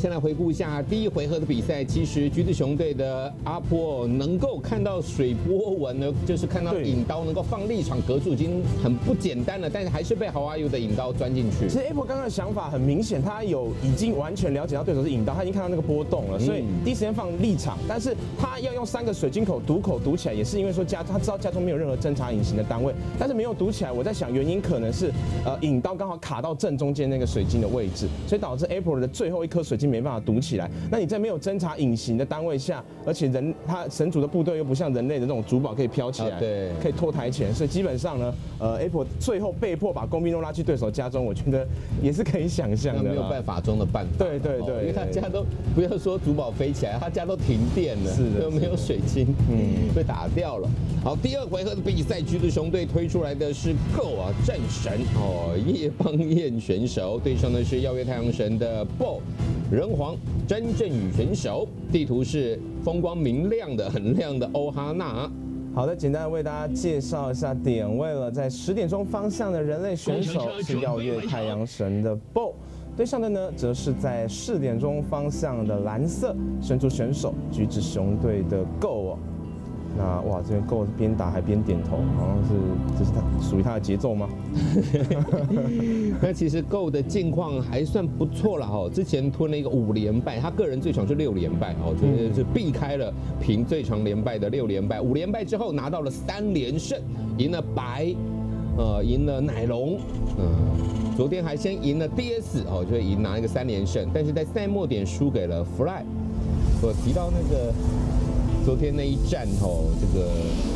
先来回顾一下第一回合的比赛。其实橘子熊队的阿波能够看到水波纹呢，就是看到引刀能够放立场格住，已经很不简单了。但是还是被How Are You的引刀钻进去。 其实 Apple 刚刚的想法很明显，他已经完全了解到对手是引刀，他已经看到那个波动了，所以第一时间放立场。但是他要用3个水晶口堵起来，也是因为说他知道家中没有任何侦察隐形的单位，但是没有堵起来。我在想原因可能是引刀刚好卡到正中间那个水晶的位置，所以导致 April 的最后一颗水晶没办法堵起来。那你在没有侦察隐形的单位下，而且他神族的部队又不像人类的这种主堡可以飘起来， 对， 可以拖台前，所以基本上呢，April 最后被迫把工兵都拉去对手家中，我觉得也是可以想象的。 没有办法中的办法。 对， 因为他家都不要说主堡飞起来，他家都停电了， 是的， 都没有水晶，被打掉了。好，第2回合的比赛，橘子熊队推出来的是 Go 啊战神叶邦彦选手，对上的是耀月太阳神的 Bo 人皇詹振宇选手。地图是风光明亮的、很亮的欧哈纳。 好的，简单的为大家介绍一下点位了。在10点钟方向的人类选手是耀月太阳神的 Bo， 对上的呢则是在4点钟方向的蓝色神族选手橘子熊队的 Go。那哇，这边 Go 边打还边点头，好像是这是他属于他的节奏吗？ 那其实 Go 的近况还算不错了哈，之前吞了一个5连败，他个人最长是6连败哦，就是避开了平最长连败的6连败，5连败之后拿到了3连胜，赢了白，赢了奶龙，昨天还先赢了 DS 哦，就拿一个3连胜，但是在赛末点输给了 Fly。我提到那个。昨天那一战这个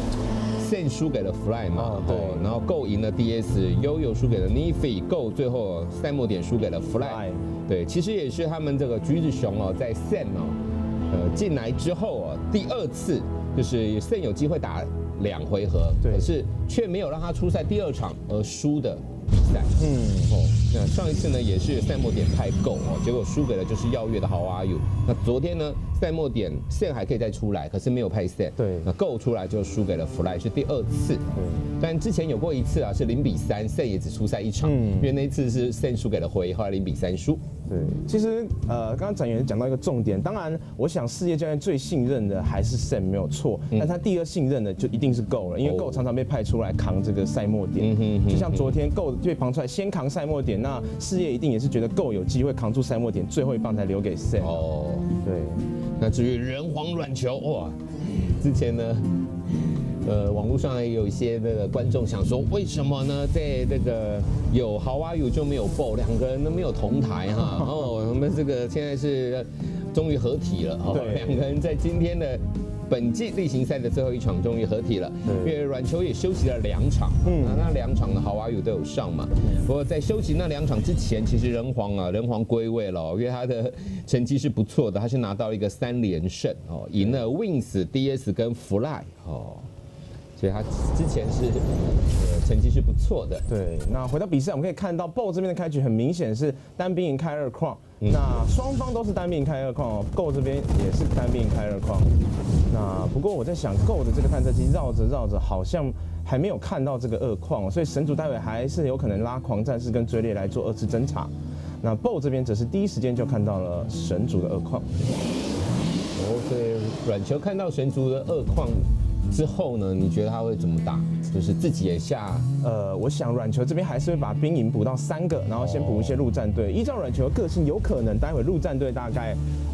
Sen 输给了 Fly 嘛，然后 Go 赢了 DS，Yoyo 输给了 Nifi，Go 最后赛末点输给了 Fly， 对，其实也是他们这个橘子熊在 Sen 进来之后第2次就是 Sen 有机会打2回合，可是却没有让他出赛第2场而输的比赛，那上一次呢也是赛末点派 Go结果输给了就是耀月的How Are You。那昨天呢赛末点 Sen 还可以再出来，可是没有派 Sen， 对，那 Go 出来就输给了 Fly， 是第2次。但之前有过一次是0比3 ，Sen 也只出赛1场，因为那一次是 Sen 输给了辉，后来0比3输。 对，其实刚刚展元讲到一个重点，当然我想世界教练最信任的还是 Sen 没有错，但他第2信任的就一定是 Go 了，因为 Go 常常被派出来扛这个赛末点，就像昨天 Go 被扛出来先扛赛末点，那世界一定也是觉得 Go 有机会扛住赛末点，最后一棒才留给 Sen。对。 那至于人皇软球，哇，之前呢，网络上也有一些那个观众想说，为什么呢？在这个有How Are You就没有 Bo， 2个人都没有同台哈。我们这个现在是终于合体了，2个人在今天的本季例行赛的最后一场终于合体了，因为软球也休息了2场，那2场的How Are You都有上嘛。不过在休息那2场之前，其实人皇归位了，因为他的成绩是不错的，他是拿到一个3连胜赢了 Wings、DS 跟 Fly 所以他之前是成绩是不错的。 对，那回到比赛，我们可以看到 Bo 这边的开局很明显是单兵营开2矿，那双方都是单兵营开2矿，Go 这边也是单兵营开2矿。那不过我在想 ，Go 的这个探测机绕着，好像还没有看到这个2矿，所以神族待会还是有可能拉狂战士跟追猎来做2次侦查。那 Bo 这边则是第一时间就看到了神族的2矿。 所以软球看到神族的2矿之后呢，你觉得他会怎么打？就是自己也下？ 我想软球这边还是会把兵营补到3个，然后先补一些陆战队。依照软球的个性，有可能待会陆战队大概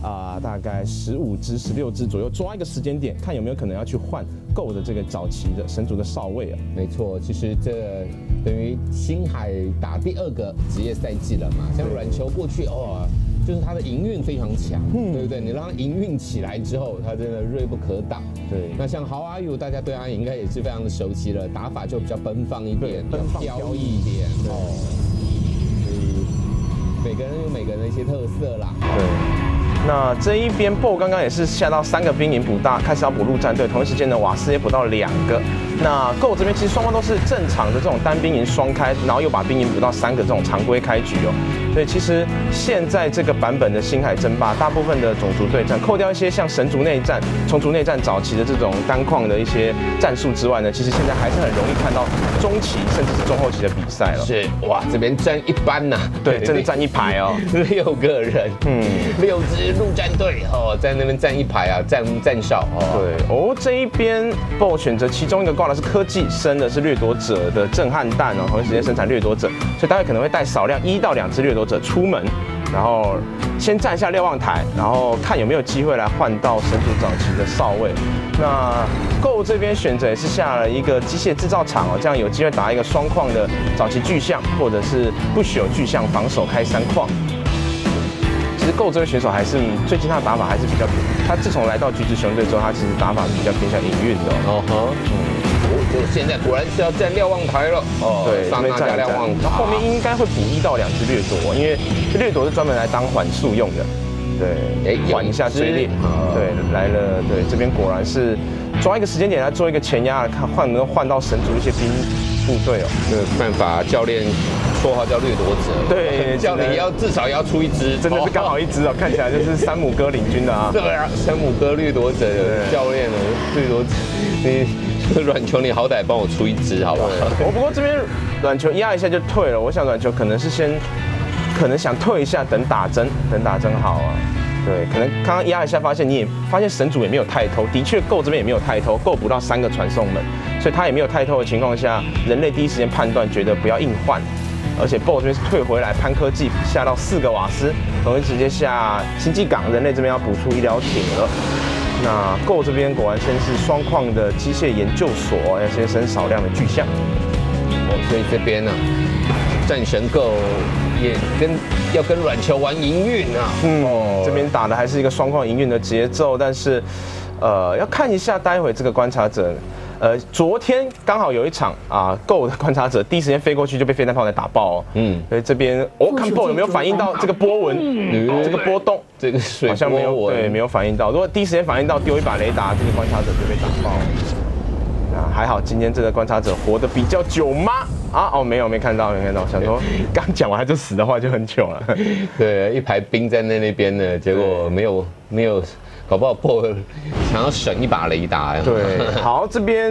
15支、16支左右，抓一个时间点，看有没有可能要去换Go的这个早期的神族的少尉啊。 没错，其实这等于星海打第2个职业赛季了嘛，像软球过去就是他的营运非常强，对不对？你让他营运起来之后，他真的锐不可挡。 对， 那像How Are You，大家对他应该也是非常的熟悉了，打法就比较奔放一点，比较飘逸一点所以每个人有每个人的一些特色啦。 对。那这一边 Bo 刚刚也是下到3个兵营补大，开始要补陆战队，同一时间呢瓦斯也补到2个。那 Go 这边其实双方都是正常的这种单兵营双开，然后又把兵营补到3个这种常规开局所以其实现在这个版本的星海争霸，大部分的种族对战，扣掉一些像神族内战、虫族内战早期的这种单矿的一些战术之外呢，其实现在还是很容易看到中期甚至是中后期的比赛了。 是哇，这边站一班呐， 对，真的站一排哦 ，6个人，6支陆战队哦，在那边站一排啊，站哨哦。 对哦，这一边 BO 选择其中一个挂的是科技，生的是掠夺者的震撼弹哦，同一时间生产掠夺者，所以待会可能会带少量1到2只掠夺者出门，然后先站一下瞭望台，然后看有没有机会来换到神族早期的少尉。那 GO 这边选择也是下了一个机械制造厂哦，这样有机会打一个双矿的早期巨象，或者是不朽巨象防守开3矿。其实 GO 这位选手还是最近他的打法还是比较，他自从来到橘子熊队之后，他其实打法比较偏向营运的哦。 就现在果然是要站瞭望台了哦， 对， 上那家瞭望台， 后面应该会补1到2只掠夺，因为掠夺是专门来当缓速用的。对，缓一下追猎。对，来了，对，这边果然是抓一个时间点来做一个前压，看能不能换到神族一些兵部队哦。 这个办法，教练绰号叫掠夺者， 对， 教练至少要出1只， 真的是刚好1只哦，看起来就是山姆哥领军的啊。 对啊，山姆哥掠夺者教练呢，掠夺者你软球，你好歹帮我出1只好不好？ 不过这边软球压一下就退了，我想软球可能是可能想退一下，等打针好啊。对，可能刚刚压一下，发现神主也没有太偷，的确GO这边也没有太偷，GO补到3个传送门，所以他也没有太偷的情况下，人类第一时间判断觉得不要硬换，而且BO这边是退回来，潘科技下到4个瓦斯，同时直接下星际港，人类这边要补出医疗艇了。那GO这边果然先是双矿的机械研究所，要先生少量的巨象。 所以这边呢，战神GO也要跟软球玩营运啊。 这边打的还是一个双矿营运的节奏，但是要看一下待会这个观察者。昨天刚好有一场啊，GO的观察者第一时间飞过去就被飞弹炮弹打爆哦。所以这边看BO有没有反应到这个波纹，这个波动， 这个水好像没有，对，没有反应到。如果第一时间反应到，丢一把雷达，这个观察者就被打爆。那还好，今天这个观察者活得比较久吗？没看到。想说刚讲完他就死的话就很久了。 对，一排兵在那边呢，结果没有。搞不好BO想要省一把雷达。 对，好，这边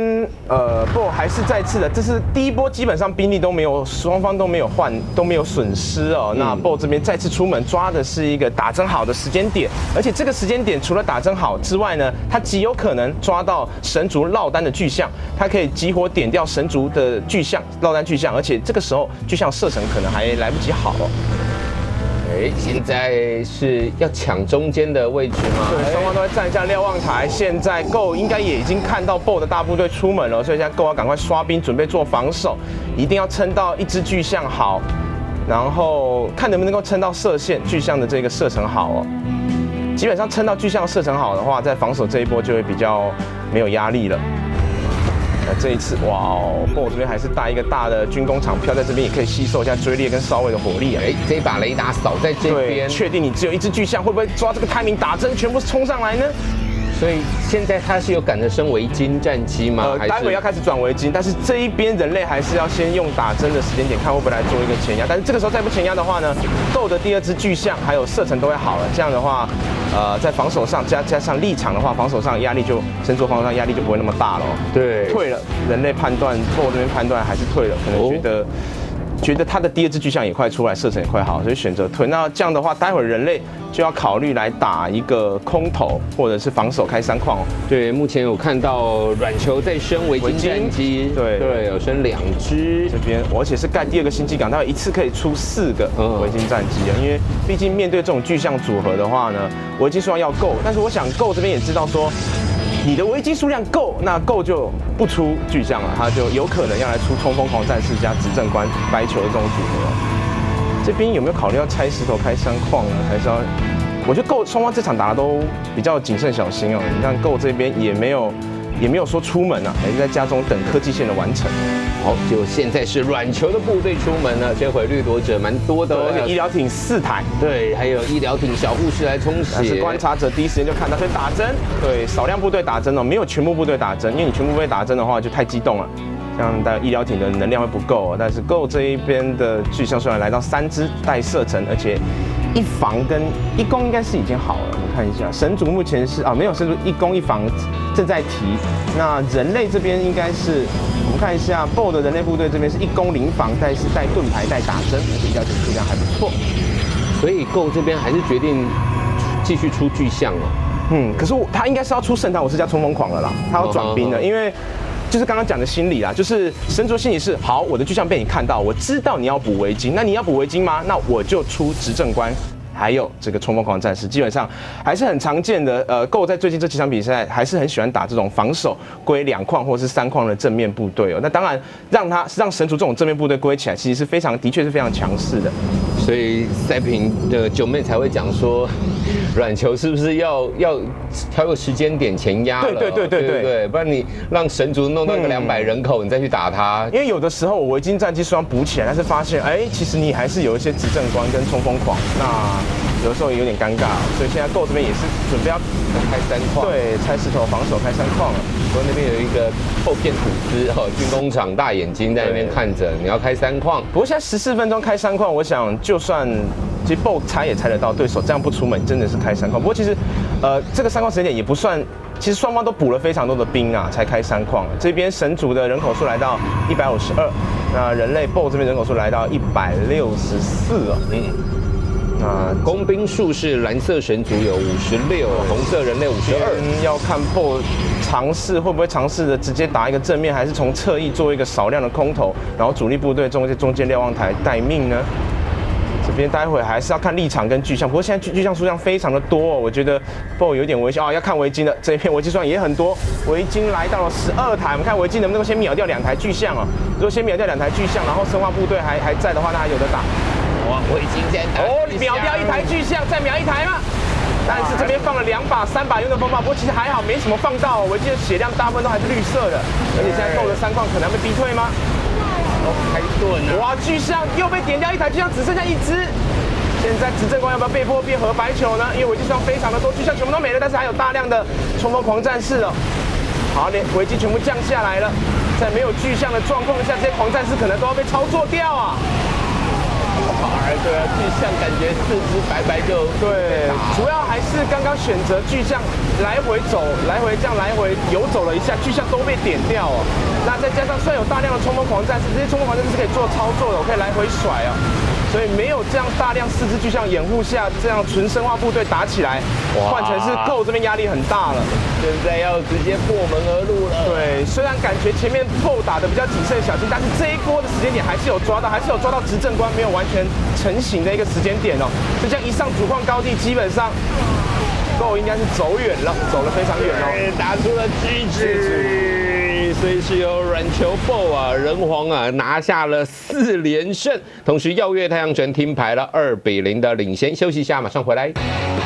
BO还是再次的，这是第一波，基本上兵力都没有，双方都没有换，都没有损失哦。那BO这边再次出门抓的是一个打针好的时间点，而且这个时间点除了打针好之外呢，他极有可能抓到神族落单的巨象，他可以激活点掉神族的巨象落单巨象，而且这个时候巨象射程可能还来不及好哦。 现在是要抢中间的位置吗？ 对，双方都在站一下瞭望台。现在GO应该也已经看到BO的大部队出门了，所以现在GO要赶快刷兵，准备做防守，一定要撑到1只巨象好，然后看能不能够撑到射线巨象的这个射程好哦。基本上撑到巨象射程好的话，在防守这一波就会比较没有压力了。那这一次，BO这边还是带一个大的军工厂飘在这边，也可以吸收一下追猎跟少尉的火力啊。 这把雷达扫在这边， 确定你只有1只巨象，会不会抓这个timing打针全部冲上来呢？ 所以现在他是有赶得升维京战机吗？ 待会要开始转维京，但是这一边人类还是要先用打针的时间点，看会不会来做一个前压。但是这个时候再不前压的话呢，GO的第2只巨象还有射程都会好了。这样的话，在防守上加上立场的话，防守上压力神族防守上压力就不会那么大了。对，退了，人类判断BO这边判断还是退了，可能觉得他的第2只巨象也快出来，射程也快好，所以选择退。那这样的话，待会儿人类就要考虑来打一个空投，或者是防守开3矿哦。 对，目前有看到软球在升维京战机，对，有升2只。 这边而且是盖第2个星际港，它一次可以出4个维京战机啊。因为毕竟面对这种巨象组合的话呢，维京数量要够，但是我想GO这边也知道说，你的维京数量够，那GO就不出巨象了，他就有可能要来出冲锋狂战士加执政官白球的这种组合。这边有没有考虑要拆石头开3矿呢？还是要？我觉得GO双方这场打的都比较谨慎小心哦。你看GO这边也没有说出门啊，还是在家中等科技线的完成。 好，就现在是软球的部队出门了，这回掠夺者蛮多的， 而且医疗艇4台， 对，还有医疗艇小护士来冲血。 但是观察者第一时间就看到，所以打针，对，少量部队打针哦，没有全部部队打针，因为你全部部队打针的话就太激动了。 像医疗艇的能量会不够，但是 GO 这一边的巨象虽然来到3只待射程，而且1防跟1攻应该是已经好了。我们看一下，神族目前是没有神族1攻1防正在提。那人类这边应该是，我们看一下 BO 的人类部队这边是1攻0防，但是带盾牌带打针，而且医疗艇数量还不错。 所以 GO 这边还是决定继续出巨象哦。 可是他应该是要出圣堂武士加冲锋狂了啦，他要转兵了，因为就是刚刚讲的心理啦，就是神族心理是好，我的巨象被你看到，我知道你要补围巾，那你要补围巾吗？那我就出执政官。还有这个冲锋狂战士，基本上还是很常见的。GO在最近这几场比赛还是很喜欢打这种防守归2矿或是3矿的正面部队哦。那当然让神族这种正面部队归起来，其实是的确是非常强势的。 所以赛评的九妹才会讲说，软球是不是要挑个时间点前压了？对，不然你让神族弄到一个200人口，你再去打他。 因为有的时候我围巾战绩虽然补起来，但是发现其实你还是有一些执政官跟冲锋狂，那有的时候也有点尴尬，所以现在 GO 这边也是准备要开3矿， 对，拆石头防守开3矿了。 不过那边有一个后片土司军工厂大眼睛在那边看着，你要开3矿。 不过现在14分钟开3矿，我想就算其实 BO 猜也猜得到对手这样不出门真的是开3矿。不过其实这个3矿时间点也不算，其实双方都补了非常多的兵啊，才开3矿。这边神族的人口数来到152，那人类 BO 这边人口数来到164了。 工兵数是蓝色神族有56，红色人类52。 要看 BO 会不会尝试的直接打一个正面，还是从侧翼做一个少量的空投，然后主力部队中间瞭望台待命呢？这边待会还是要看立场跟巨象，不过现在巨象数量非常的多哦，我觉得 BO 有点危险要看围巾的，这一片围巾数量也很多，围巾来到了12台，我们看围巾能不能够先秒掉2台巨象哦。如果先秒掉2台巨象，然后生化部队还在的话，那还有得打。 围巾先打秒掉1台巨象，再秒1台嘛。但是这边放了2把、3把用的风暴，不过其实还好，没什么放到。围巾的血量大部分都还是绿色的，而且现在GO的3矿可能被逼退吗？ 开盾了！ 哇，巨象又被点掉1台，巨象只剩下1只。现在执政官要不要被迫变合白球呢？因为围巾上非常的多，巨象全部都没了，但是还有大量的冲锋狂战士哦。好，连围巾全部降下来了，在没有巨象的状况下，这些狂战士可能都要被操作掉啊。 对啊，巨象感觉4只白白就对，主要还是刚刚选择巨象来回这样来回游走了一下，巨象都被点掉哦。那再加上虽然有大量的冲锋狂战士，这些冲锋狂战士是可以做操作的，我可以来回甩哦。所以没有这样大量4只巨象掩护下，这样纯生化部队打起来，换成是GO这边压力很大了。 现在要直接破门而入了。 对，虽然感觉前面 BO 打的比较谨慎小心，但是这一波的时间点还是有抓到执政官没有完全成型的一个时间点哦。就这样一上主矿高地，基本上 GO 应该是走远了，走了非常远哦， 打出了巨子，所以是由软球 BO 啊人皇啊拿下了4连胜，同时耀月太阳神听牌了2-0的领先。休息一下，马上回来。